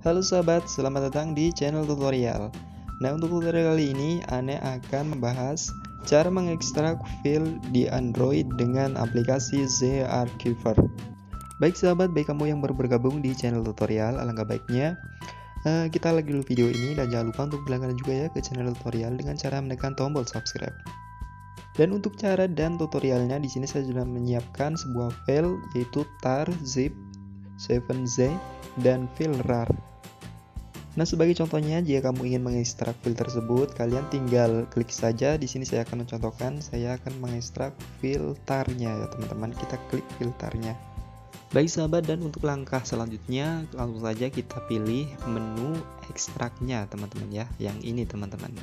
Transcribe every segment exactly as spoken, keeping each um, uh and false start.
Halo sahabat, selamat datang di channel tutorial. Nah, untuk tutorial kali ini, Ane akan membahas cara mengekstrak file di Android dengan aplikasi ZArchiver. Baik sahabat, baik kamu yang baru bergabung di channel tutorial, alangkah baiknya uh, kita like dulu video ini dan jangan lupa untuk berlangganan juga ya ke channel tutorial dengan cara menekan tombol subscribe. Dan untuk cara dan tutorialnya, di sini saya sudah menyiapkan sebuah file yaitu tar, zip, tujuh z, dan file rar. Nah, sebagai contohnya, jika kamu ingin mengekstrak file tersebut, kalian tinggal klik saja. Di sini saya akan mencontohkan, saya akan mengekstrak file tar-nya ya teman-teman. Kita klik file tar-nya. Baik sahabat, dan untuk langkah selanjutnya langsung saja kita pilih menu ekstraknya teman-teman ya, yang ini teman-teman.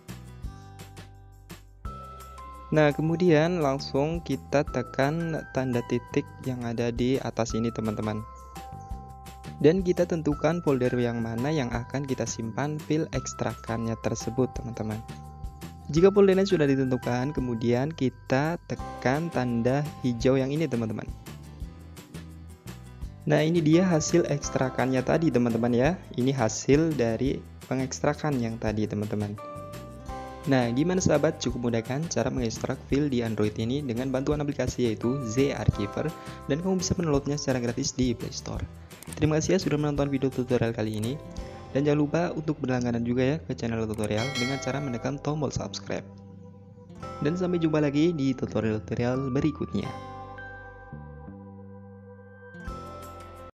Nah, kemudian langsung kita tekan tanda titik yang ada di atas ini teman-teman. Dan kita tentukan folder yang mana yang akan kita simpan file ekstrakannya tersebut teman-teman. Jika foldernya sudah ditentukan, kemudian kita tekan tanda hijau yang ini teman-teman. Nah, ini dia hasil ekstrakannya tadi teman-teman ya. Ini hasil dari pengekstrakan yang tadi teman-teman. Nah, gimana sahabat? Cukup mudah kan cara mengekstrak file di Android ini dengan bantuan aplikasi yaitu ZArchiver, dan kamu bisa mendownloadnya secara gratis di Play Store. Terima kasih ya sudah menonton video tutorial kali ini, dan jangan lupa untuk berlangganan juga ya ke channel tutorial dengan cara menekan tombol subscribe. Dan sampai jumpa lagi di tutorial-tutorial berikutnya.